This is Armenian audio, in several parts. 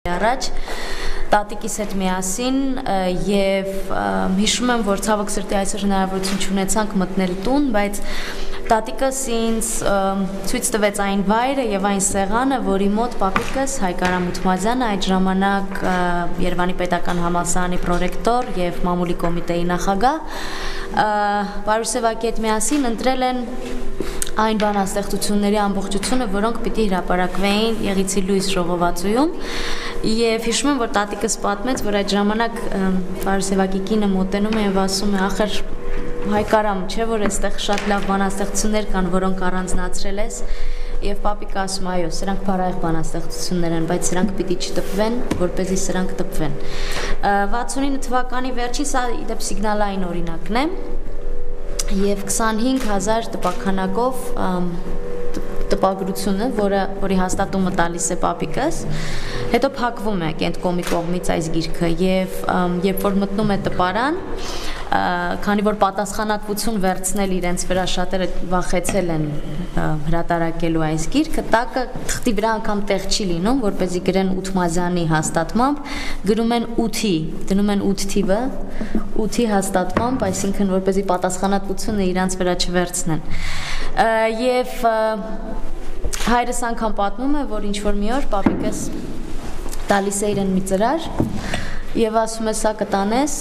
Առաջ տատիկիս հետ միասին եւ հիշում եմ, որ ցավոք սրտի այսօր հնարավորություն չունեցանք մտնել տուն, բայց տատիկս ինձ ցույց տվեց այն վայրը եւ այն սեղանը, որի մոտ պապիկս Հայկարամ Ութմազյանը այդ ժամանակ Երևանի Պետական Համալսարանի պրոռեկտոր եւ մամուլի կոմիտեի նախագահ Պարուսեվակի հետ միասին ընտրել են այն բանաստեղծությունների ամբողջությունը, որոնք պիտի հրապարակվեին Եղիցի լույս ժողովածուում եւ հիշում եմ, որ տատիկս պատմեց, որ այդ ժամանակ Պարուսեվակի կինը մոտենում է եւ ասում է ախր Հայկարամ, չէ՞ որ այստեղ շատ լավ բանաստեղծություններ կան, որոնք առանձնացրել ես եւ պապիկը ասում այո, սրանք բարայեղ բանաստեղծություններ են, բայց սրանք պիտի չտպվեն, որպեսզի սրանք տպվեն 69 թվականի վերջին սա իդեպ սիգնալային օրինակն է Եվ 25,000 տպաքանակով տպագրությունը, որի հաստատումը տալիս է պապիկս, հետո փակվում է Կենտկոմի կողմից այս գիրքը եւ երբ որ մտնում է տպարան, քանի որ պատասխանատվություն վերցնել իրենց վրա շատերը վախեցել են հրատարակելու այս գիրքը, տակը թղթի վրա անգամ տեղ չի լինում, որպեսզի գրեն Ութմազյանի հաստատմամբ, գրում են 8-ի, դնում են 8 թիվը, 8-ի հաստատմամբ, այսինքն որպեսզի պատասխանատվությունը իրանց վրա չվերցնեն։ Եվ հայրս անգամ պատմում է, որ ինչ-որ մի օր պապիկս տալիս է իրեն մի ծրար եւ ասում է սա կտանես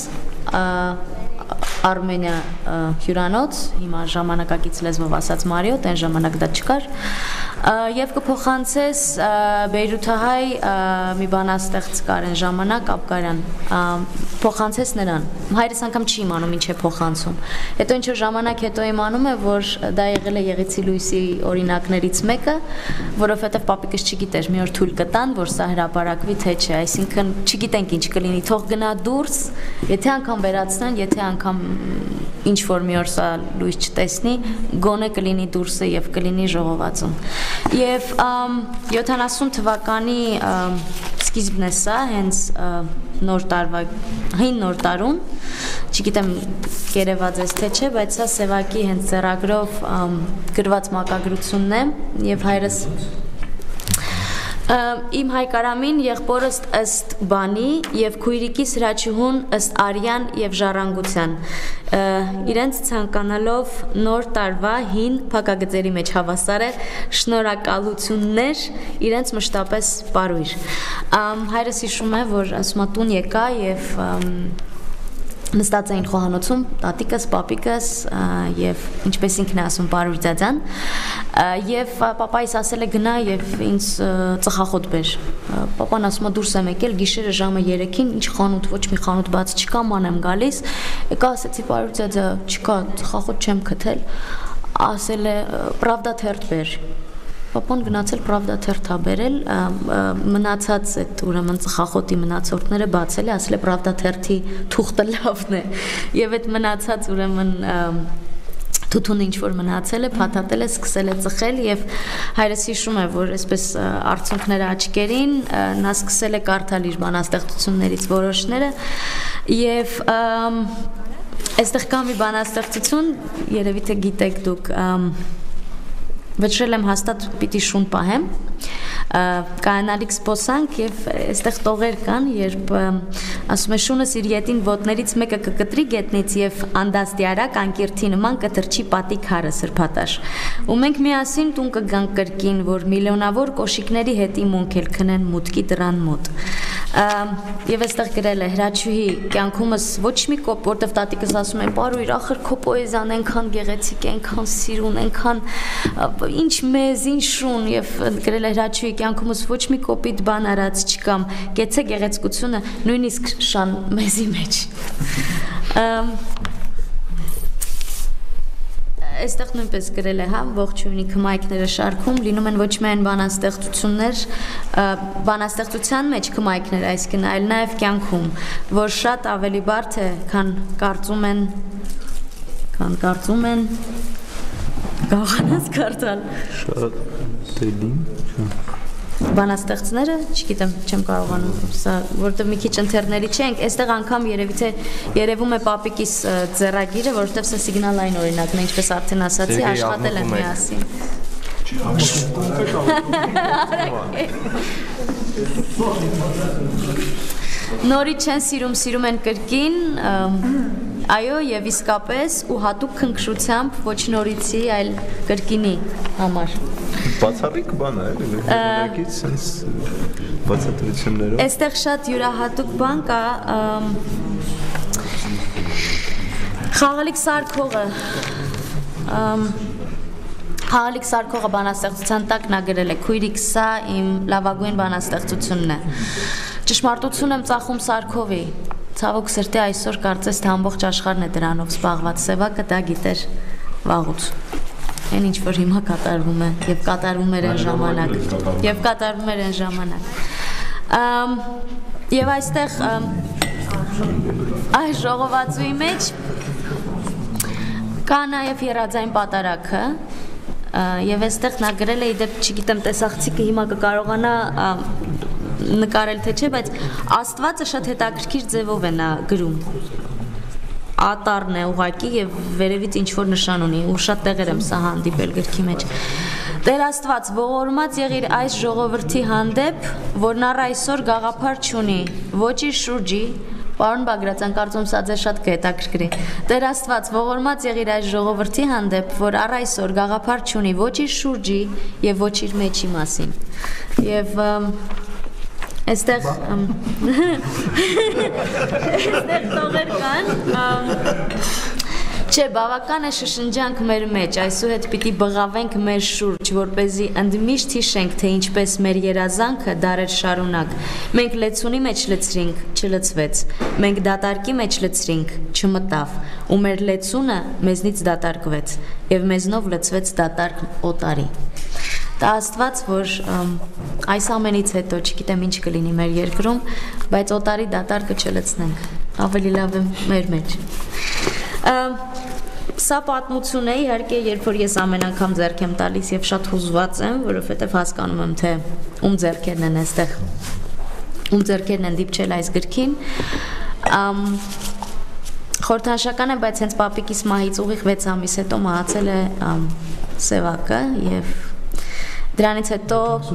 Արմենիա հյուրանոց, հիմա ժամանակակից լեզվով ասած Մարիոտ, այն ժամանակ դա չկար, եւ կփոխանցես Բեյրութահայ մի բանաստեղծ կար այն ժամանակ Աբգարյան, փոխանցես նրան։ Հայրս անգամ չի իմանում ինչ է փոխանցում։ Հետո ինչ որ ժամանակ հետո իմանում է, որ դա եղել է Եղիցի լույսի օրինակներից մեկը, որովհետեւ պապիկս չգիտեր, մի օր թույլ կտան, որ սա հրապարակվի թե չէ, այսինքն չգիտենք ինչ կլինի, թող գնա դուրս, եթե անգամ վերացնեն, եթե անգամ ինչ որ մի օր սա լույս չտեսնի, գոնե կլինի դուրսը եւ կլինի ժողովածում։ Եվ 70 թվականի սկիզբն է սա, հենց նոր տարվա, հին նոր տարուն, չգիտեմ կերեված ես թե չէ, բայց սա Սևակի հենց ձեռագրով գրված մակագրությունն է եւ հայրս Իմ Հայկարամին եղբորս ըստ բանի եւ քույրիկիս Հրաչուհուն ըստ արյան եւ ժառանգության իրենց ցանկանալով նոր տարվա հին փակագծերի մեջ հավասար է շնորհակալություններ իրենց մշտապես պարույր հայրս հիշում է որ ասում է տուն եկա եւ նստած էին խոհանոցում տատիկս, պապիկս եւ ինչպես ինքն է ասում Պարույր ձաձան եւ պապայիս ասել է գնա եւ ինձ ծխախոտ բեր պապան ասում է դուրս եմ եկել գիշերը ժամը 3-ին ինչ խանութ ոչ մի խանութ բաց չկա ման եմ գալիս եկա ասեցի Պարույր ձաձա չկա ծխախոտ չեմ գտել ասել է Pravda թերթ բեր Պապան գնացել Pravda թերթ ա բերել մնացած այդ ուրեմն ծխախոտի մնացորդները բացել է ասել է Pravda թերթի թուղթը լավն է եւ այդ մնացած ուրեմն թութունը ինչ որ մնացել է փաթաթել է սկսել է ծխել եւ հայրս հիշում է որ այսպես արցունքները աչքերին նա սկսել է կարդալ իր բանաստեղծություններից որոշները եւ այստեղ կա մի բանաստեղծություն երևի թե գիտեք դուք Վճռել եմ հաստատ պիտի շուն պահեմ կայանալիք սպոսանք եւ այստեղ տողեր կան երբ ասում է շունս իր յետին ոտներից մեկը կկտրի գետնից եւ անդաստի արակ անկիրթի նման կտրչի պատիկ հարը սրբատաշ ու մենք միասին տուն կգանք կրկին որ միլիոնավոր կոշիկների հետի մունք էլ քնեն մուտքի դրան մոտ եւ այստեղ գրել է Հրաչուհի կյանքումս ոչ մի կոպ որտեվ տատիկս ասում են Պարույր ախր քո պոեզիան այնքան գեղեցիկ այնքան սիրուն այնքան ինչ մեզ ինչ շուն եւ գրել է Հրաչուհի կյանքումս ոչ մի կոպիտ բան արած չկամ գեցե գեղեցկությունը նույնիսկ շան մեզի մեջ Այստեղ նույնպես գրել է, հա, ողջույնի քմայքները շարքում, լինում են ոչ միայն բանաստեղծություններ, բանաստեղծության մեջ քմայքներ, այսինքն այլ նաև կյանքում, որ շատ ավելի բարդ է, քան կարծում են, կարողանաս կարդալ։ Շատ դելին, Բանաստեղծները, չգիտեմ, չեմ կարողանում, սա, որտեղ մի քիչ ընթերների չենք, այստեղ անգամ երևի թե երևում է պապիկիս ձեռագիրը, որովհետև սա սիգնալային օրինակն է, ինչպես արդեն ասացի, աշխատել են միասին։ Նորի չեն սիրում են կրկին, այո, եւ իսկապես ու հատուկ քնքշությամբ ոչ նորիցի, այլ կրկինի համար։ Բացառիկ բան է, էլի, ներքից sense բացատրություններով։ Այստեղ շատ յուրահատուկ բան կա, Խաղալիք Սարգողը բանաստեղծության տակ նա գրել է «Քույրիկ, սա իմ լավագույն բանաստեղծությունն է»։ Ճշմարտություն եմ ծախում Սարգովի, ցավոք սրտի այսօր կարծես թե ամբողջ աշխարհն է դրանով զբաղված, Սևակը դա գիտեր վաղուց։ Այն ինչ որ հիմա կատարվում է եւ կատարվում էր այն ժամանակ։ Եվ այստեղ այս ժողովածուի մեջ կա նաև եռաձայն պատարագը եւ այստեղ նա գրել է իդեպ չգիտեմ տեսախցիկը հիմա կկարողանա նկարել թե չէ, բայց Աստվածը շատ հետաքրքիր ձևով է նա գրում։ Ատարն է ուղակի եւ վերևից ինչ որ նշան ունի ու շատ տեղեր եմ սա հանդիպել գրքի մեջ։ Տեր Աստված ողորմած եղիր այս ժողովրդի հանդեպ, որն առ այսօր գաղափար չունի, ոչ իր շուրջի, Պարոն Բագրատյան, կարծում սա ձեզ շատ կհետաքրքրի։ Տեր Աստված ողորմած եղիր այս ժողովրդի հանդեպ, որ առ այսօր գաղափար չունի ոչ իր շուրջի եւ ոչ իր մեջի մասին։ Եվ այստեղ տողեր կան, չէ, բավական է շշնջանք մեր մեջ, այսուհետ պիտի բղավենք մեր շուրջ, որպեսզի ընդմիշտ հիշենք, թե ինչպես մեր երազանքը դարեր շարունակ, մենք լեցունի մեջ լցրինք, չլցվեց, մենք դատարկի մեջ լցրինք, չմտավ, ու մեր լեցունը մեզնից դատարկվեց, եւ մեզնով լցվեց դատարկ օտարի։ Դա Աստված, որ այս ամենից հետո չգիտեմ ինչ կլինի մեր երկրում, բայց օտարի դատարկը չլցնենք, ավելի լավ է մեր մեջ։ Սա պատմություն է, իհարկե, երբ որ ես ամեն անգամ ձեռք եմ տալիս եւ շատ հուզված եմ, որովհետեւ հասկանում եմ, թե ում ձեռքերն են այստեղ, ում ձեռքերն են դիպչել այս գրքին։ Խորհրդանշական է, բայց հենց պապիկիս մահից ուղիղ 6 ամիս հետո մահացել է Սևակը եւ դրանից հետո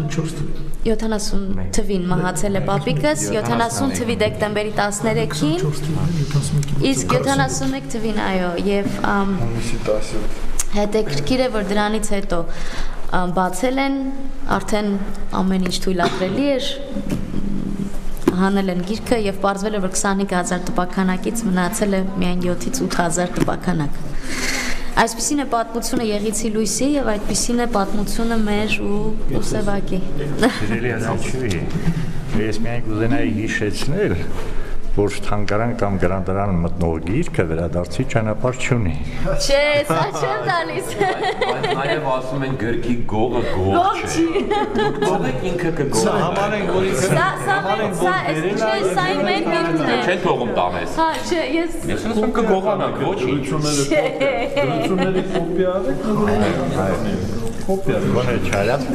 70 թվին մահացել է պապիկս, 70 թվի դեկտեմբերի 13-ին, իսկ 71 թվին, այո, եւ հետաքրքիր է, որ դրանից հետո բացել են, արդեն ամեն ինչ թույլատրելի էր, հանել են գիրքը եւ պարզվել է, որ 25000 տպաքանակից մնացել է միայն 7-ից 8000 տպաքանակ։ Այսպիսին է պատմությունը Եղիցի լույսի եւ այդպիսին է պատմությունը մեր ու Սևակի։ Սիրելի ազնչուհի, ես միայն կուզենայի հիշեցնել, որ թանգարան կամ գրադարան մտնող գիրքը վերադարձի ճանապարհ չունի։ Չէ, սա չեմ տալիս։ Նաև ասում են գրքի գողը գող չի։ Գողը ինքը կգողը։ Սա համարենք, որ ինքը Սա մեր գիրքն է։ Չեն թողում տանես։ Հա, չէ, ես ում կգողանանք, ոչինչ։ դրությունների կոպի արեք, կոպիա Գոնե չարած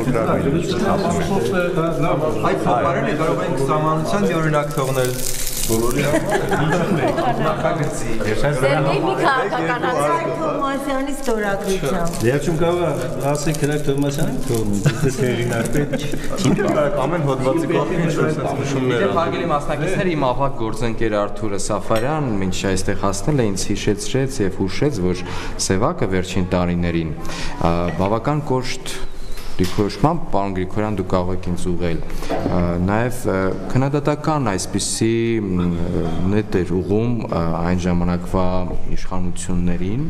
Այդ փոխարենը կարող ենք սահմանության մի օրինակ թողնել բոլորի նախագծի։ Սերգեյ քաղաքականացած Թովմասյանի ստորագրությամբ։ Դերչում կարող ասենք հրակ Թովմասյանի թողնում, դες հերինակպետ ամեն հոդվածի կողքին ինչ-որ նշումներ Դե հարգելի մասնակիցներ, իմ ավագ գործընկեր Արթուրը Սաֆարյան մինչ այստեղ հասնել է ինձ հիշեցրեց եւ հուշեց, որ Սևակը վերջին տարիներին բավական կոշտ դիքորոշմամբ պարոն Գրիգորյան դու կարող եք ինձ ուղղել նաև քննադատական այսպիսի նետ էր ուղում այն ժամանակվա իշխանություններին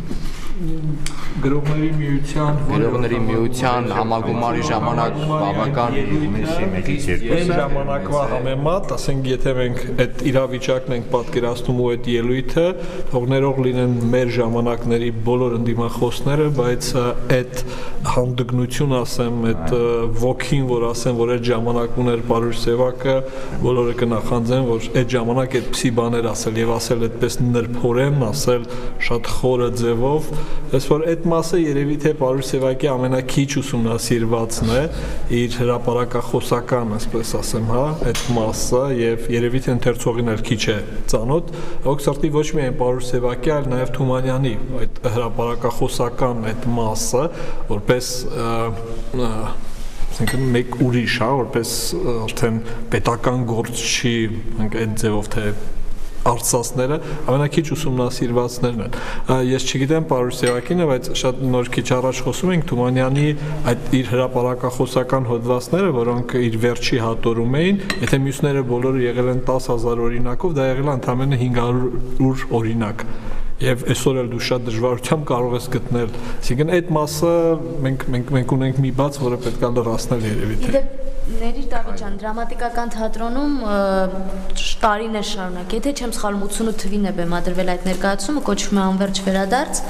Գրողների միության համագումարի ժամանակ բավական այն ժամանակվա համեմատ, ասենք եթե մենք այդ իրավիճակն ենք պատկերացնում ու այդ ելույթը թողներող լինեն մեր ժամանակների բոլոր ընդդիմախոսները, բայց այդ հանդգնություն ասեմ, այդ ոգին, որ ասեմ, որ այդ ժամանակ ուներ Պարուհ Սևակը, բոլորը կնախանձեն, որ այդ ժամանակ այդպիսի բաներ ասել եւ ասել այդպես նրբորեն, ասել շատ խորը ձևով, ես որ այդ մասը երևի թե Պարուհ Սևակի ամենակիչ ուսումնասիրվածն է, իր հրապարակախոսական, այսպես ասեմ, հա, այդ մասը եւ երևի թե ընթերցողին էլ քիչ է ծանոթ, օգսարտի ոչ միայն Պարուհ Սևակի, այլ նաեւ Թումանյանի այդ հրապարակախոսական այդ մասը, որպես ասենք մեկ ուրիշ, հա, որպես արդեն պետական գործ չի, այդ ձևով թե արծասները ամենակիչ ուսումնասիրվածներն են։ Ես չգիտեմ պարոն Սևակինը, բայց շատ նոր քիչ առաջ խոսում ենք Թումանյանի այդ իր հրապարակախոսական հոդվածները, որոնք իր վերջի հատորում էին, եթե մյուսները բոլորը եղել են 10,000 օրինակով, դա եղել է ընդամենը 500 օրինակ։ Եվ այսօր էլ դու շատ դժվարությամբ կարող ես գտնել։ Այսինքն այդ մասը մենք ունենք մի բաց, որը պետք է լրացնել երևի թե։ Ներիր Դավիթ ջան, դրամատիկական թատրոնում տարիներ շարունակ, եթե չեմ սխալվում 88 թվին է բեմադրվել այդ ներկայացումը, կոչվում է Անվերջ վերադարձ,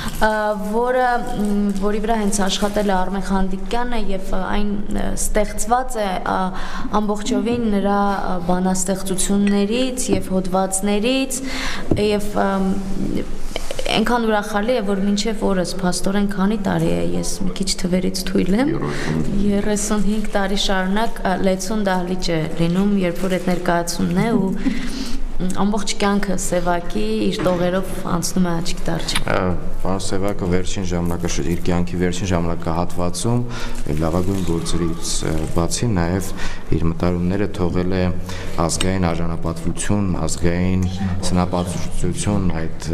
որի վրա հենց աշխատել է Արմեն Խանդիկյանը եւ այն ստեղծված է ամբողջովին նրա բանաստեղծություններից եւ հոդվածներից եւ այնքան ուրախալի է, որ մինչև օրս փաստորեն քանի տարի է, ես մի քիչ թվերից թույլ եմ, 35 տարի շարունակ լեցուն դահլիճ է լինում, երբ որ այդ ներկայացումն է ու ամբողջ կյանքը Սևակի իր տողերով անցնում է աչքի դարչը։ Պարոն Սևակը վերջին ժամանակաշրջանում, իր կյանքի վերջին ժամանակահատվածում լավագույն գործերից բացի նաև իր մտարումները թողել է ազգային արժանապատվություն, ազգային սնապատվություն, այդ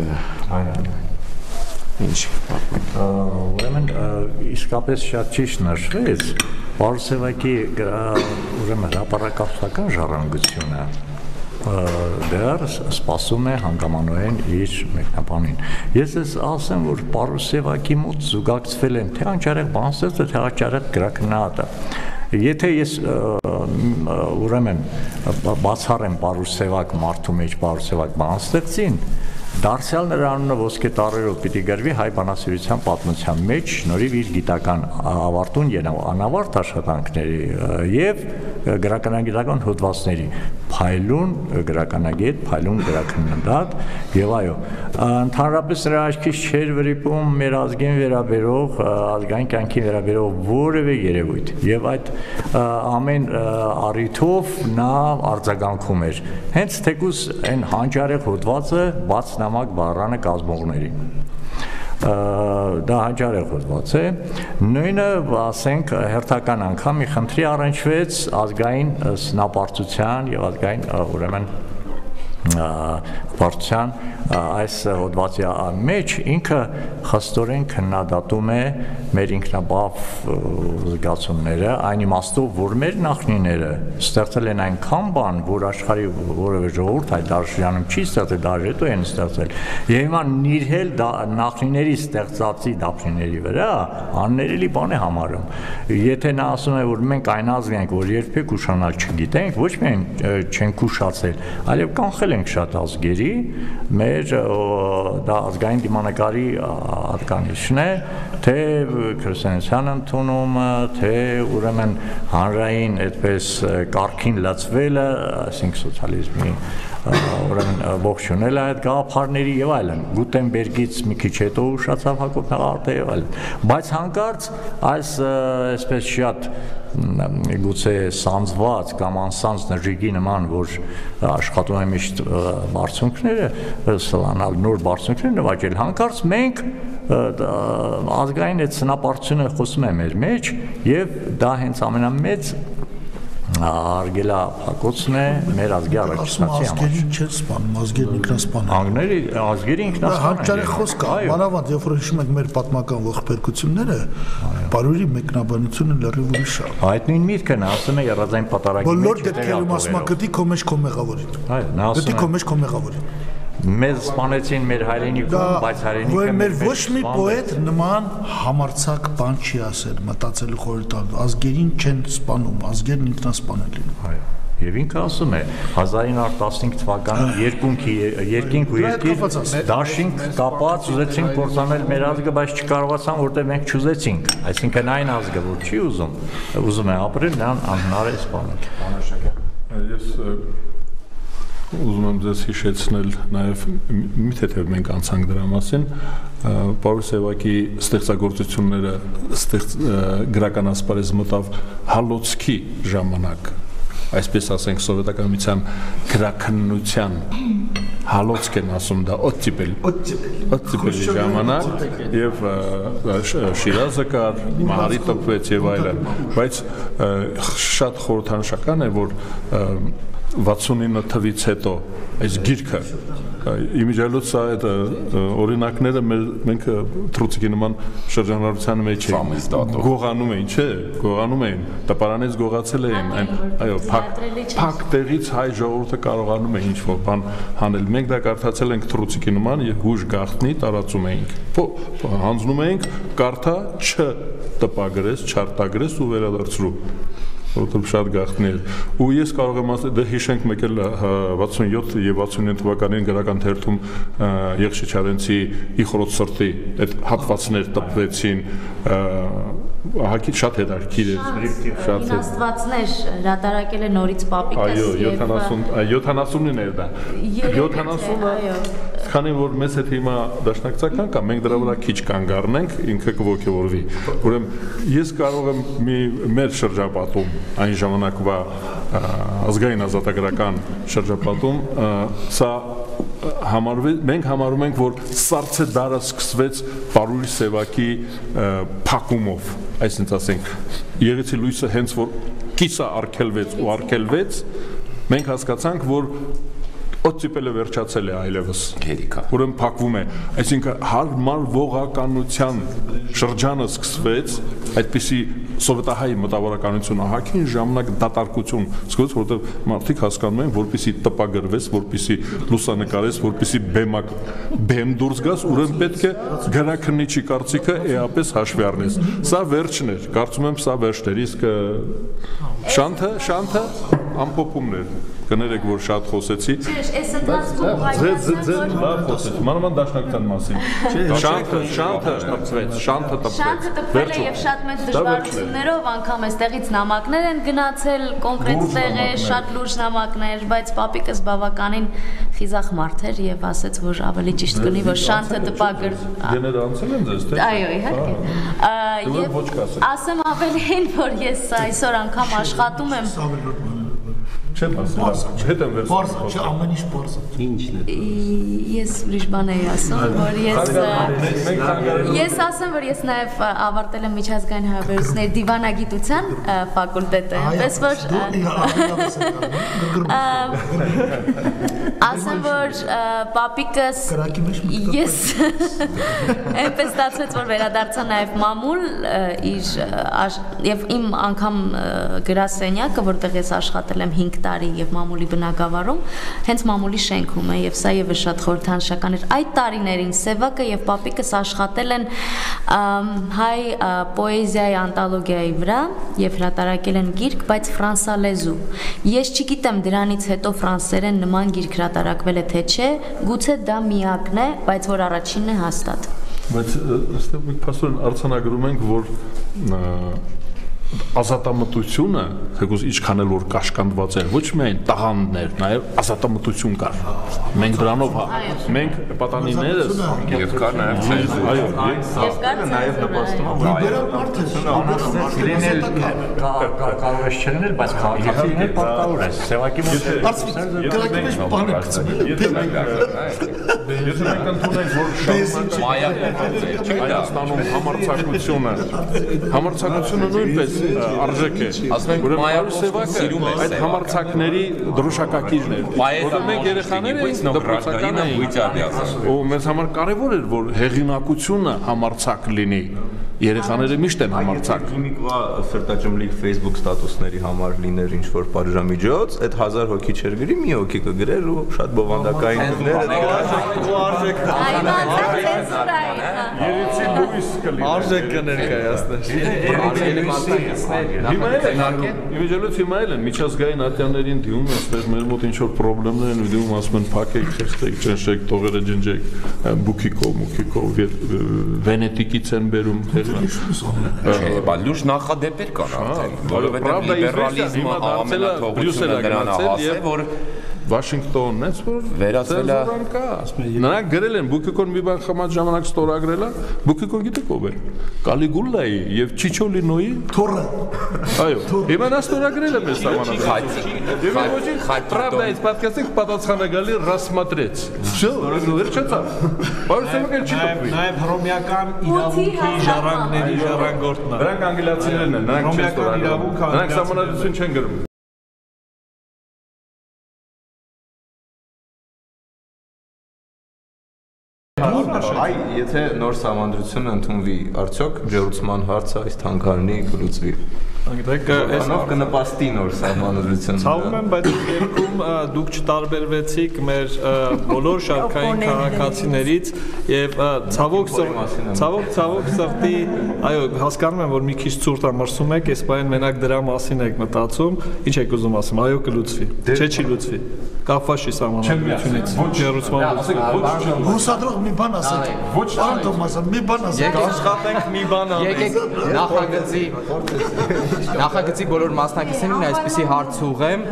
ինչ պատմեք։ Ուրեմն իսկապես շատ ճիշտ նշվեց, պարոն Սևակի ուրեմն հրապարակախոսական ժառանգությունը դեռ սպասում է հանգամանորեն իր մեկնաբանին։ Ես ասեմ, որ պարոն Սևակի մոտ զուգակցվել եմ թե անճարեղ բանաստեղծը, թե անճարեղ գրաքննադատը։ Եթե ես ուրեմն բացառեմ պարոն Սևակ մարդու մեջ պարոն Սևակ բանաստեղծին, դարձյալ նրա անունը ոսկե տառերով պիտի գրվի հայ բանասիրության պատմության մեջ, շնորհիվ իր գիտական ավարտուն եւ անավարտ աշխատանքների եւ գրականագիտական հոդվածների, փայլուն գրականագետ, փայլուն գրաքննադատ եւ այո, ընդհանրապես նրա աչքից չէր վրիպում մեր ազգին վերաբերող, ազգային կյանքին վերաբերող որևէ երևույթ եւ այդ ամեն առիթով նա արձագանքում էր, հենց թեկուզ այն հանճարեղ հոդվածը բաց նամակ բառանը կազմողների դա հանճարեղ հոդված է, նույնը ասենք հերթական անգամ մի խնդրի առնչվեց ազգային սնապարտության եւ ազգային ուրեմն պարտության այս հոդվածի մեջ ինքը խստորեն քննադատում է մեր ինքնաբավ զգացումները, այն իմաստով, որ մեր նախնիները ստեղծել են այնքան բան, որ աշխարհի որևէ ժողովուրդ այդ դարաշրջանում չի ստեղծել, դաժետո են ստեղծել։ Եվ հիմա նիրհել նախնիների ստեղծածի դափնիների վրա աններելի բան է համարում։ Եթե նա ասում է, որ մենք այն ազգ ենք, որ երբեք ուշանալ չգիտենք, ոչ միայն չենք ուշացել, այլև կանխել ենք շատ ազգերի, մեր դա ազգային դիմանկարի արտկանիշն է, թե քրիստոնեության ընդունումը, թե ուրեմն հանրային այդպես կարգին լծվելը, այսինքն սոցիալիզմի ուրեմն ողջունել այդ գաղափարների եւ այլն, Գուտենբերգից մի քիչ հետո ուշացավ Հակոբ Նեղարտը եւ այլն, բայց հանկարծ այս այսպես շատ գուցե սանձված կամ անսանձ նժիգի նման, որ աշխատում է միշտ բարձունքները սլանալ, նոր բարձունքներ նվաճել, հանկարծ մենք ազգային այդ սնապարտությունը խոսում է մեր մեջ եւ դա հենց ամենամեծ արգելափակոցն է մեր ազգի առաջացնացի համար։ Ազգերին չեն սպանում, ազգերին ինքնասպանում։ Ազգերի ինքնասպանում։ Հանճարեղ խոսք կա, մանավանդ երբ որ հիշում ենք մեր պատմական ողբերգությունները, բարուրի մեկնաբանությունը լրիվ ուրիշ է։ Այդ նույն միտքն ասում է երազային պատարագի մեջ։ Բոլոր դեպքերում ասում է գտի քո մեջ քո մեղավորին։ Այո, նա ասում է։ Գտի քո մեջ քո մեղավորին։ Մեզ սպանեցին մեր հայրենիքում, բայց հայրենիքը մեր ոչ մի պոետ նման համարցակ բան չի ասել, մտածելու խորհուրդ տալու, ազգերին չեն սպանում, ազգերն ինքնասպան են լինում։ Այո։ Եվ ինքը ասում է 1915 թվականին երկինք ու երկիր դաշինք կապած ուզեցինք կործանել մեր ազգը, բայց չկարողացան, որտեղ մենք չուզեցինք, այսինքն այն ազգը, որ չի ուզում է ապրել, նրան անհնար է սպանել։ Ես ուզում եմ ձեզ հիշեցնել նաև մի թեթև մենք անցանք դրա մասին, պարոն Սևակի ստեղծագործությունները գրական ասպարեզ մտավ հալոցքի ժամանակ, այսպես ասենք սովետական միության գրաքննության հալոցք են ասում դա օտցիպելի ժամանակ եւ Շիրազը կար, Մահարի տպվեց եւ այլն, բայց շատ խորհրդանշական է, որ 69 թվից հետո այս գիրքը իմիջիալոց սա այդ օրինակները մենք թրուցիկի նման շրջանառության մեջ էին գողանում էին, չէ, գողանում էին, տպարանից գողացել էին, այո, փակ տեղից հայ ժողովուրդը կարողանում է ինչ-որ բան հանել։ Մենք դա կարդացել ենք թրուցիկի նման եւ հուժ գաղտնի տարածում էինք։ Հանձնում էինք կարդա չտպագրես, չարտագրես ու վերադարձրու։ Որտեղ շատ գաղտնի էր։ Ու ես կարող եմ ասել, դե հիշենք մեկ էլ 67 եւ 69 թվականին գրական թերթում Եղշիչարենցի իխորոց սրտի այդ հատվածներ տպվեցին, ահագին շատ հետաքրքիր էր, շատ Աստվածներ հրատարակել է նորից Պապիկս եւ 70-ին էր դա։ 70-ը, քանի որ մեզ հետ հիմա դաշնակցական կա, մենք դրա վրա քիչ կանգ առնենք, ինքը կողոքեվորվի։ Ուրեմն ես կարող եմ մեր շրջապատում այն ժամանակվա ազգային ազատագրական շրջապատում սա մենք համարում ենք, որ սառցե դարը սկսվեց Պարուրի Սևակի փակումով, այսինքն ասենք, Եղեցի լույսը հենց որ կիսը արգելվեց, մենք հասկացանք, որ օտցիպելը վերջացել է այլևս, ուրեմն փակվում է, այսինքն հարմար ողականության շրջանը սկսվեց, այդպիսի սովետահայ մտավորականություն ահագին ժամանակ դատարկություն սկսվեց, որտեղ մարդիկ հասկանում են, որպեսի տպագրվես, որպեսի լուսանկարես, որպեսի բեմ դուրս գաս, ուրեմն պետք է գրաքննիչի կարծիքը էապես հաշվի առնես։ Սա վերջն էր, կարծում եմ սա վերջն էր, իսկ շանթը ամփոփումն էր։ Կներեք, որ շատ խոսեցի։ Ձեզ լավ խոսեցի, մանավանդ դաշնակցության մասին։ Շանթը տպվեց եւ շատ մեծ դժվարություններով անգամ այստեղից նամակներ են գնացել, կոնկրետ տեղ է, շատ լուրջ նամակներ, բայց Պապիկս բավականին խիզախ մարդ էր եւ ասաց, որ ավելի ճիշտ կլինի, որ շանթը տպագր։ Դեներ անցել են ձեզ, թե։ Այո, իհարկե։ Եվ ասեմ ավելին, որ ես այսօր անգամ աշխատում եմ Չեմ ասել, հետ եմ վերցնում։ Պարզ, չէ, ամեն ինչ պարզ է։ Ինչն է։ Ես ուրիշ բան էի ասում, որ ես ասեմ, որ ես նաև ավարտել եմ միջազգային հարաբերությունների դիվանագիտության ֆակուլտետը, այնպես որ ասեմ, որ Պապիկս ես այնպես ստացվեց, որ վերադարձա նաև մամուլ եւ իմ անգամ գրասենյակը, որտեղ ես աշխատել եմ 5 տարի եւ մամուլի բնակավարում, հենց մամուլի շենքում է եւ սա եւս շատ խորհրդանշական էր։ Այդ տարիներին Սևակը եւ Պապիկս աշխատել են հայ պոեզիայի անտոլոգիայի վրա եւ հրատարակել են գիրք, բայց ֆրանսալեզու։ Ես չգիտեմ դրանից հետո ֆրանսերեն նման գիրք հրատարակվել է թե չէ, գուցե դա միակն է, բայց որ առաջինն է հաստատ։ Բայց այստեղ մենք փաստորեն արձանագրում ենք, որ ազատամտությունը, թեկուզ ինչքան էլ որ կաշկանդված էր, ոչ միայն տաղանդներ, նաև ազատամտություն կար։ Մենք դրանով, մենք պատանիներս եւ կար նաև ցենզուր։ Այո, եւ կար նաև նպաստում, կարող է չլինել, բայց քաղաքացիներ պարտավոր է։ Սևակի մոտ գրակի մեջ բան է գցել։ Եթե մենք ընդունենք, որ Հայաստանում համարձակությունը նույնպես արժեք է։ Ասենք Մայակով սիրում է այդ համարձակների դրոշակակիրն էր։ Որտեղ մենք երեխաներ էինք, դպրոցական էինք։ Ու մեզ համար կարևոր էր, որ հեղինակությունը համարձակ լինի։ Երեխաները միշտ են համարձակ։ Հիմիկվա սրտաճմլիկ Facebook ստատուսների համար լիներ ինչ-որ պատժամիջոց, այդ 1000 հոգի չեր գրի, մի հոգի կգրեր ու շատ բովանդակային Երեցի լույս կլինի։ Արժեք կներկայացներ։ Իմիջիալոց հիմա էլ են միջազգային ատյաններին դիմում են, այստեղ մեր մոտ ինչ-որ պրոբլեմներ են ու դիմում ասում են փակեք, խեղդեք, ճնշեք, տողերը ջնջեք, բուքիկով, Վենետիկից են բերում Բա լուրջ նախադեպեր կան արդեն, որովհետև լիբերալիզմը ամենաթողությունը նրան հասել, որ Վաշինգտոն, այնց որ վերածվելա կա։ Նրանք գրել են Բուկիկոն մի բան խմած ժամանակ ստորագրել է, Բուկիկոն գիտեք ով է։ Կալիգուլայի եւ Չիչոլինոյի թորը։ Այո, հիմա նա ստորագրել է մեզ համանadrել։ Եվ ոչինչ правда из подкастик պատասխանագալի рассмотреть։ Всё, վերջացավ։ Բայց սեփական չի տպվի։ Նաեւ հռոմեական իրավունքի ժառանգների ժառանգորդն է։ Նրանք անգլիացիներն են, նրանք չեն ստորագրել։ Նրանք համանadrություն չեն գրում։ Այ եթե նոր համանդրությունը ընդունվի, արդյոք ջերուցման հարցը այս թանկարանի կլուծվի։ Գիտեք, Անով կնպաստի նոր համանդրություն։ Ցավում եմ, բայց երկում դուք չտարբերվեցիք մեր բոլոր շարքային քաղաքացիներից եւ ցավոք սրտի, այո, հասկանում եմ, որ մի քիչ ցուրտ ամրսում եք, այս բան մենակ դրա մասին եք մտածում, ինչ եք ուզում ասեմ, այո կլուծվի, չէ չի լուծվի։ Կապված չի համանդրությունից։ Ջերուցման Հուսադրող մի բան ասեք։ Ոչ Թոմասը, մի բան ասեք։ Աշխատենք մի բան անենք։ Եկեք նախագծի բոլոր մասնակիցներին այսպեսի հարց ուղեմ,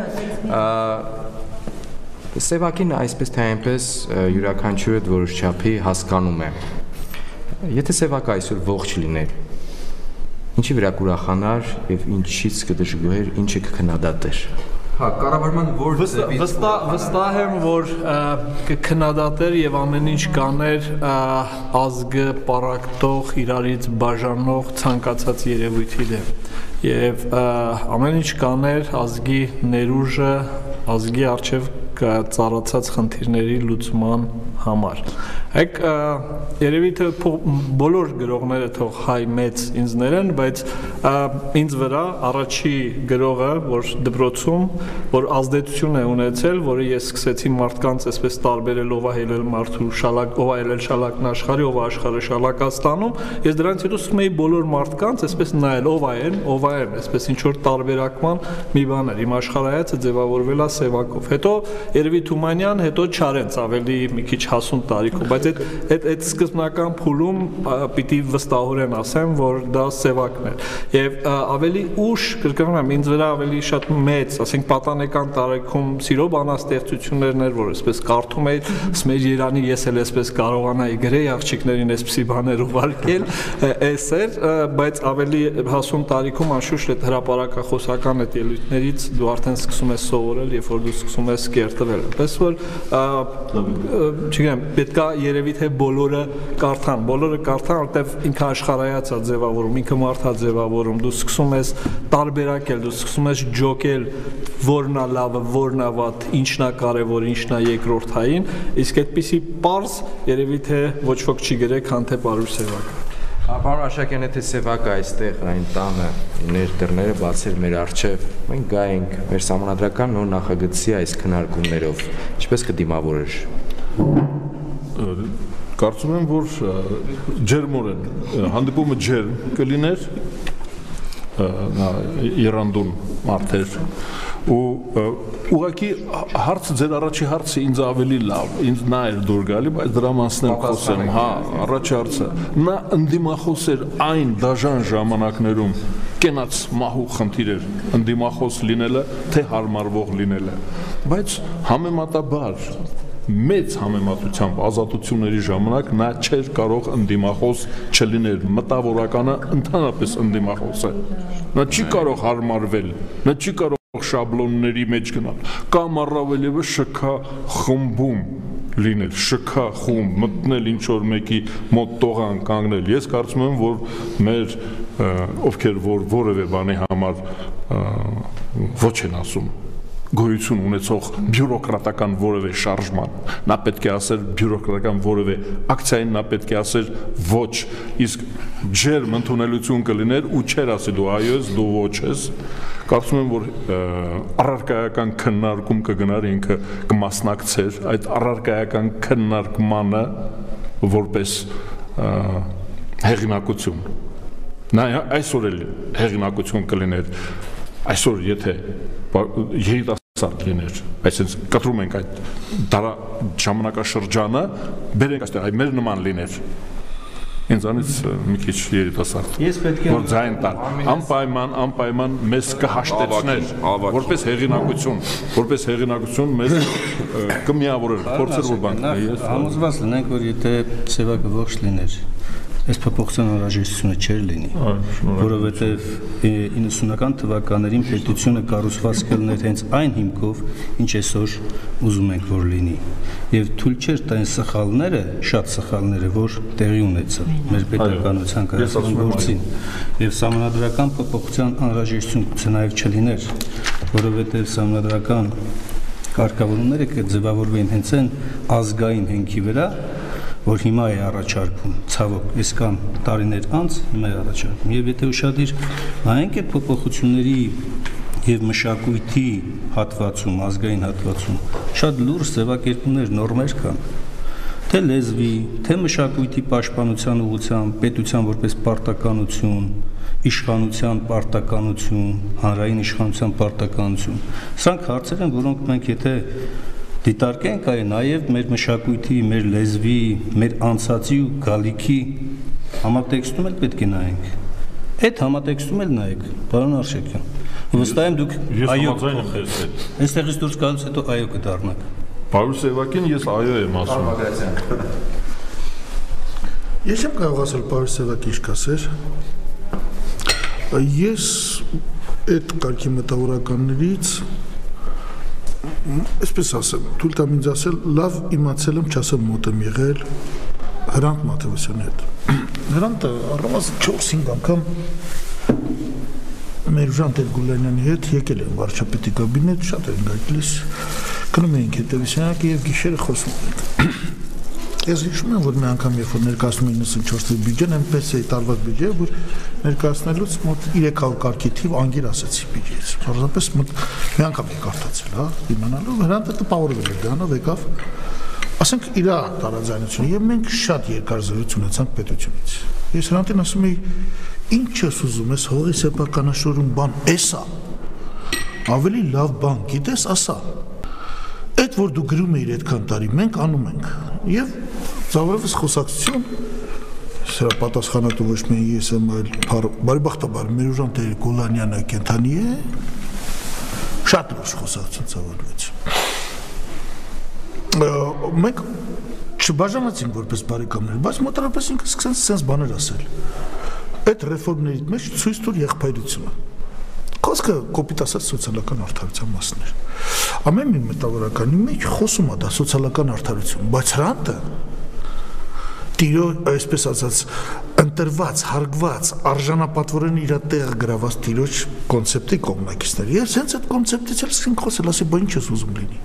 Սևակին այսպես թե այնպես յուրաքանչյուրը որոշ չափի հասկանում է։ Եթե Սևակը այսօր ողջ լիներ, ինչի վրա կուրախանար եւ ինչից կդժգոհեր, ինչը կքննադատեր։ Հա, կառավարման որ վստահ եմ, որ կքննադատեր եւ ամեն ինչ կաներ ազգը պարակտող, իրարից բաժանող ցանկացած երևույթի դեմ։ Եվ ամեն ինչ կաներ ազգի ներուժը, ազգի արժեվ ծառացած խնդիրների լուծման համար։ Այք երևի թե բոլոր գրողները թող հայ մեծ ինձներ են, բայց ինձ վրա առաջի գրողը, որ դպրոցում, որ ազդեցություն է ունեցել, որը ես սկսեցի մարդկանց այսպես տարբերել ով է ելել մարդու շալակ, ով է ելել շալակն աշխարհի, ով է աշխարհը շալակաստանում, ես դրանից հետո սկսում էի բոլոր մարդկանց այսպես նայել ով է, այսպես ինչ որ տարբերակման մի բան էր։ Իմ աշխարհայացը ձևավորվել է Սևակով։ Հետո երևի Թումանյան, հետո Չարենց ավելի մի քիչ հասուն տարիքով, բայց այդ սկզբնական փուլում պիտի վստահորեն ասեմ, որ դա Սևակն էր։ Եվ ավելի ուշ, կրկնում եմ, ինձ վրա ավելի շատ մեծ, ասենք պատանեկան տարիքում սիրո բանաստեղծություններն էր, որ այսպես կարդում էի, ասում էի Երանի ես էլ այսպես կարողանայի գրեի աղջիկներին այսպիսի բաներ ուղարկել, էս էր, բայց ավելի հասուն տարիքում անշուշտ այդ հրապարակախոսական այդ ելույթներից դու արդեն սկսում ես սովորել, երբ որ դու սկսում ես կերտվել։ Պես որ չգիտեմ, պետքա երևի թե բոլորը կարդան, որտեվ ինքը աշխարհայացա ձևավորում, ինքը մարդա ձևավորում, դու սկսում ես տարբերակել, դու սկսում ես ջոկել որն է լավը, որն է վատ, ինչն է կարևոր, ինչն է երկրորդային, իսկ այդպիսի պարզ երևի թե ոչ ոք չի գրե, քան թե Պարուշ Սևակը։ Պարոն Աշակյան, եթե Սևակը այստեղ այն տանը ներ դռները բացեր մեր առջև, մենք գայինք մեր համանդրական նոր նախագծի այս քննարկումներով, ինչպես կդիմավորեր։ Կարծում եմ, որ ջերմորեն հանդիպումը ջերմ կլիներ, երանդուն մարդեր ու ուղղակի հարցը ձեր առաջի հարցը ինձ ավելի լավ, ինձ նա էր դուր գալի, բայց դրա մասն եմ խոսեմ, հա, առաջի հարցը, նա ընդդիմախոս էր այն դաժան ժամանակներում կենաց մահու խնդիր էր ընդդիմախոս լինելը, թե հարմարվող լինելը, բայց համեմատաբար մեծ համեմատությամբ ազատությունների ժամանակ նա չէր կարող ընդդիմախոս չլիներ, մտավորականը ընդհանրապես ընդդիմախոս է, նա չի կարող հարմարվել, նա չի կարող շաբլոնների մեջ գնալ, կամ առավել ևս շքա խմբում լինել, շքա խումբ, մտնել ինչ-որ մեկի մոտ տողան կանգնել, ես կարծում եմ, որ մեր ովքեր որ որևէ բանի համար ոչ են ասում գոյություն ունեցող բյուրոկրատական որևէ շարժման, նա պետք է ասեր բյուրոկրատական որևէ ակցիային, նա պետք է ասեր ոչ, իսկ ջերմ ընդունելություն կլիներ ու չեր ասի դու այո ես, դու ոչ ես, կարծում եմ, որ առարկայական քննարկում կգնար, ինքը կմասնակցեր այդ առարկայական քննարկմանը որպես հեղինակություն, նա այսօր էլ հեղինակություն կլիներ, այսօր եթե երիտասարդ լիներ, այսինքն կտրում ենք այդ ժամանակաշրջանը, բերենք այստեղ, այ մեր նման լիներ, ինձանից մի քիչ երիտասարդ։ Ես պետք է որ ձայն տան, անպայման մեզ կհաշտեցներ, որպես հեղինակություն մեզ կմիավորեր, փորձեր որ բան։ Համոզված լինենք, որ եթե Սևակը ողջ լիներ, այս փոփոխության անհրաժեշտությունը չէր լինի, որովհետև 90-ական թվականներին պետությունը կառուցված կլիներ հենց այն հիմքով, ինչ այսօր ուզում ենք որ լինի, եւ թույլ չէր տա այն սխալները, շատ սխալները, որ տեղի ունեցան մեր պետականության կայացման գործին, եւ սահմանադրական փոփոխության անհրաժեշտություն գուցե նաեւ չլիներ, որովհետև սահմանադրական կարգավորումները կձևավորվեն հենց այն ազգային հենքի վրա, որ հիմա է առաջարկում, ցավոք, այսքան տարիներ անց հիմա է առաջարկում։ Եվ եթե ուշադիր նայենք այդ փոփոխությունների եւ մշակույթի հատվածում, ազգային հատվածում, շատ լուրջ ձևակերպումներ, նորմեր կան, թե լեզվի, թե մշակույթի պաշտպանության ուղղությամբ, պետության որպես պարտականություն, իշխանության պարտականություն, հանրային իշխանության պարտականություն։ Սրանք հարցեր են, որոնք մենք եթե դիտարկենք այ նաև մեր մշակույթի, մեր լեզվի, մեր անցածի ու գալիքի համատեքստում էլ պետք է նայենք։ Այդ համատեքստում էլ նայեք, պարոն Արշակյան։ Վստահ եմ դուք այո կփոխեք։ Այստեղից դուրս գալուց հետո այո կդառնաք։ Պարոն Սևակին ես այո եմ ասում։ Ես չեմ կարող ասել պարոն Սևակի ինչ կասեր։ Ես այդ կարգի մտավորականներից այսպես ասեմ, թույլ տամ ինձ ասել, լավ իմացել եմ, չասեմ մոտ եմ եղել Հրանտ Մաթևոսյանի հետ։ Հրանտը առնվազն 4-5 անգամ մեր Ժանտեր Գուլյանյանի հետ եկել են վարչապետի կաբինետ, շատ են գալիս, գնում էինք հետևիսյանակը եւ գիշերը խոսում ենք։ Ես հիշում եմ, որ մի անգամ երբ որ ներկայացնում էին 94-ի բյուջեն, այնպես է տարված բյուջե, որ ներկայացնելուց մոտ 300 կարգի թիվ անգիր ասացի բյուջեից։ Պարզապես մի անգամ եք կարդացել, հա, իմանալով Հրանտը տպավորվել էր դրանով եկավ, ասենք իր տարաձայնությունը եւ մենք շատ երկար զրույց ունեցանք պետությունից։ Ես Հրանտին ասում եի, ինչ ես ուզում ես հողի սեփականաշորում բան էսա։ Ավելի լավ բան գիտես, ասա։ Այդ որ դու գրում ես այդքան տարի, մենք անում ենք։ Եվ ծավալվեց խոսակցություն, սրա պատասխանատու ոչ միայն ես եմ, այլ բարեբախտաբար մեր Ժանտեր Գուլյանյանը կենթանի է, շատ լուրջ խոսակցություն ծավալվեց։ Մենք չբաժանեցինք որպես բարեկամներ, բայց մոտավորապես ինքը սկսեց sense բաներ ասել։ Այդ ռեֆորմների մեջ ցույց տուր եղբայրությունը։ Խոսքը կոպիտ ասած սոցիալական արդարության մասն էր։ Ամեն մի մտավորականի մեջ խոսում է դա սոցիալական արդարություն, բայց Հրանտը տիրո, այսպես ասած, ընտրված, հարգված, արժանապատվորեն իր տեղը գրաված տիրոջ կոնցեպտի կողմնակիցներ։ Ես հենց այդ կոնցեպտից էլ սկսենք խոսել, ասի, բա ինչ ես ուզում լինի։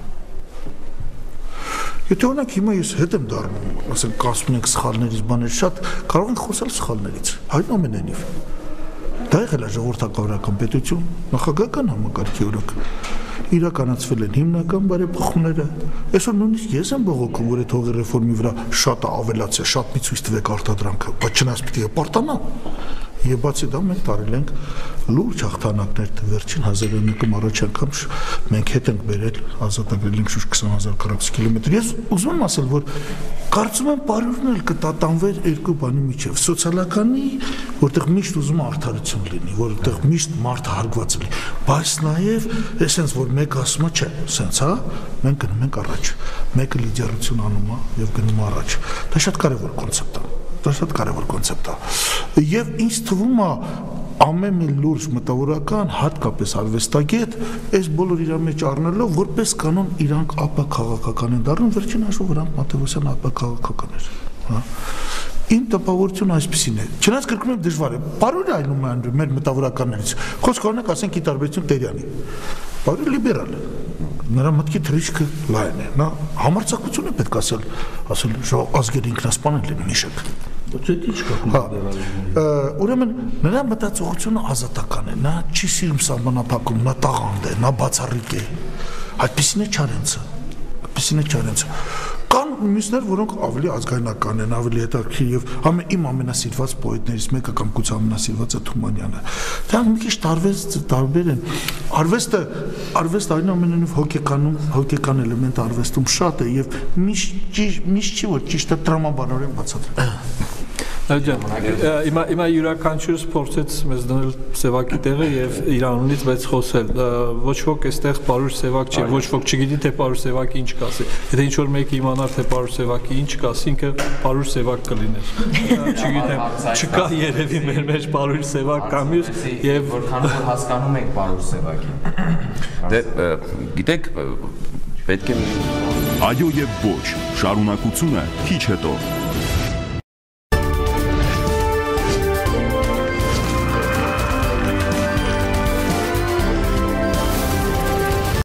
Եթե օրինակ հիմա ես հետ եմ դառնում, ասենք ասում ենք սխալներից բաներ շատ, կարող ենք խոսել սխալներից, այնուամենայնիվ։ Դա եղել է ժողովրդակազմական պետություն, նախագահական համակարգի օրոք իրականացվել են հիմնական բարեփոխումները։ Այսօր նույնիսկ ես եմ բողոքում, որ այդ հողի ռեֆորմի վրա շատ ավելացիա, շատ մի ցույց տվեք արտադրանքը, բայց չնայած պիտի պարտանա։ Եվ բացի դա մենք տարել ենք լուրջ հաղթանակներ, վերջին 1001-ում առաջ անգամ մենք հետ ենք բերել, ազատագրել ենք շուրջ 20000 քառակուսի կիլոմետր։ Ես ուզում եմ ասել, որ կարծում եմ բարյուրն էլ կտատանվեր երկու բանի միջև, սոցիալականի, որտեղ միշտ ուզում է արդարություն լինի, որտեղ միշտ մարդը հարգված լինի, բայց նաև էսենց որ մեկ ասում է, չէ, սենց, հա, մենք գնում ենք առաջ, մեկը լիդերություն անում է եւ գնում առաջ։ Դա շատ կարեւոր կոնցեպտ է։ Դա շատ կարևոր կոնցեպտ է։ Եվ ինձ թվում է ամեն մի լուրջ մտավորական, հատկապես արվեստագետ, այս բոլոր իր մեջ առնելով, որպես կանոն իրանք ապա քաղաքական են դառնում, վերջին հաշվով Հրանտ Մաթևոսյանը ապա քաղաքական էր, հա։ Իմ տպավորությունը այսպեսին է։ Չնայած կրկնում եմ դժվար է։ Բարոյը այլում է մեր մտավորականներից։ Խոսք օրինակ ասենք ի տարբերություն Տերյանի։ Բարոյը լիբերալ է։ Նրա մտքի թռիչքը լայն է։ Նա համարձակություն է պետք ասել ազգերի ինքնասպան են նիշակ։ Ուրեմն նրա մտածողությունը ազատական է, նա չի սիրում սահմանափակում, նա տաղանդ է, նա բացառիկ է։ Այդպեսին է Չարենցը։ Կան մյուսներ, որոնք ավելի ազգայնական են, ավելի հետաքրքիր եւ իմ ամենասիրված պոետներից մեկը կամ գուցե ամենասիրվածը Թումանյանը։ Դրանք մի քիչ տարբեր են։ Արվեստը այնուամենայնիվ հոգեկան էլեմենտ արվեստում շատ է եւ միշտ չի որ ճիշտ է տրամաբանորեն բացատրել։ Հիմա յուրաքանչյուրս փորձեց մեզ դնել սևակի տեղը եւ իր անունից բայց խոսել։ Ոչ ոք այստեղ պարուր սևակ չի, ոչ ոք չգիտի թե պարուր սևակի ինչ կասի։ Եթե ինչ որ մեկը իմանար թե պարուր սևակի ինչ կասի, ինքը պարուր սևակ կլիներ։ Չգիտեմ, չկա երևի մեր մեջ պարուր սևակ կամ մյուս եւ որքան որ հասկանում ենք պարուր սևակին։ Դե գիտեք, պետք է Այո եւ ոչ, շարունակությունը քիչ հետո